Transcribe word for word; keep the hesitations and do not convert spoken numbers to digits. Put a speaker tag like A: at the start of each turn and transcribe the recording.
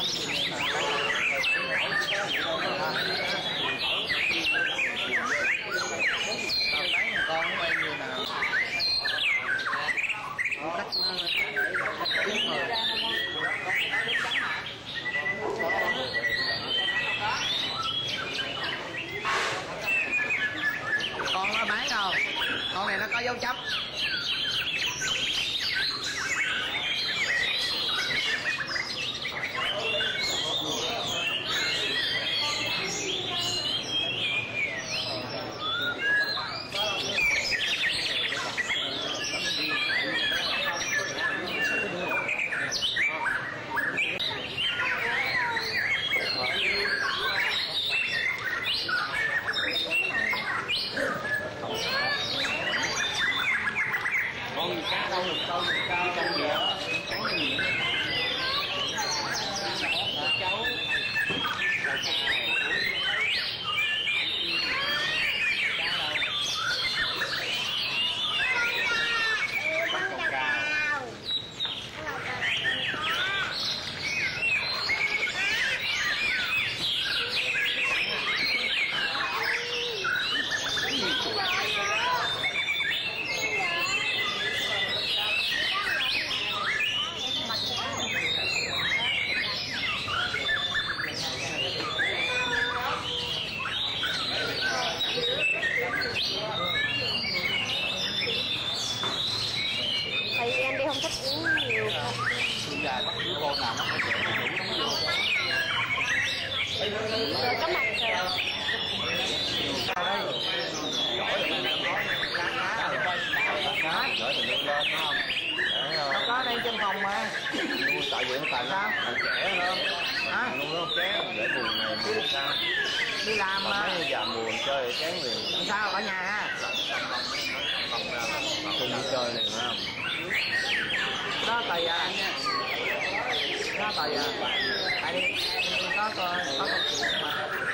A: con của em như nào con nó bán đâu, con này nó có dấu chấm.
B: Con cá đâu được đâu, cá trong gì đó, cắn cái gì cháu.
C: Tại vì em đi không thích uống nhiều.
B: Dài bắt đứa con nào nó phải dễ nó đủ nó vô.
C: Rồi có mặt rồi.
A: Hả? Gửi từ lưng lên đúng không? Nó có đây trên phòng mà. Tại vì nó thành sao? Thành trẻ hơn. Hả? Luôn nó chén để buồn này buồn sao? Đi làm mà. Mấy giờ buồn chơi chén liền. Sao ở nhà ha? Cùng đi chơi liền phải không? Đó tùy à. Đó tùy à. Tại đi có có có mà.